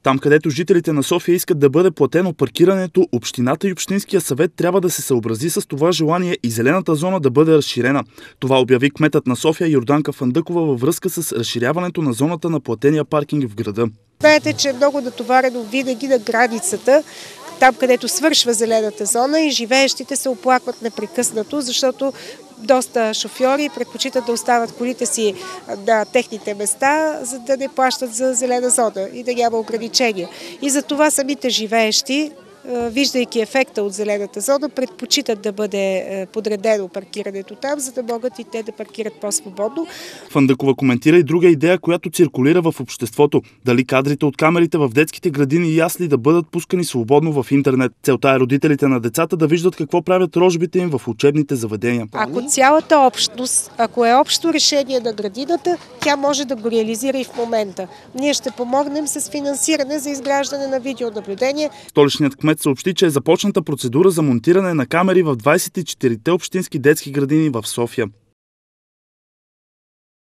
Там, където жителите на София искат да бъде платено паркирането, общината и общинския съвет трябва да се съобрази с това желание и зелената зона да бъде разширена. Това обяви кметът на София Йорданка Фандъкова във връзка с разширяването на зоната на платения паркинг в града. Знаете, че е много натоварено винаги на границата, там където свършва зелената зона, и живеещите се оплакват непрекъснато, защото доста шофьори предпочитат да остават колите си на техните места, за да не плащат за зелена зона и да няма ограничения. И за това самите живеещи, виждайки ефекта от зелената зона, предпочитат да бъде подредено паркирането там, за да могат и те да паркират по-свободно. Фандъкова коментира и друга идея, която циркулира в обществото. Дали кадрите от камерите в детските градини и ясли да бъдат пускани свободно в интернет. Целта е родителите на децата да виждат какво правят рожбите им в учебните заведения. Ако цялата общност, ако е общо решение на градината, тя може да го реализира и в момента. Ние ще помогнем с финансиране за изграждане на видеонаблюдение. Столичният кмет съобщи, че е започната процедура за монтиране на камери в 24-те общински детски градини в София.